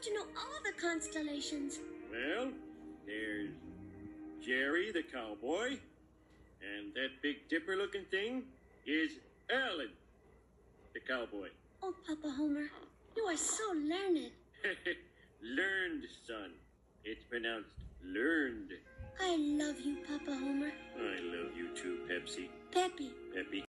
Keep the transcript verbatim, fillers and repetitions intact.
to know all the constellations. Well, there's Jerry the cowboy, and that Big Dipper looking thing is Alan the cowboy. Oh, Papa Homer, you are so learned. Learned, son. It's pronounced learned. I love you, Papa Homer. I love you too, Pepsi. Peppy. Peppy.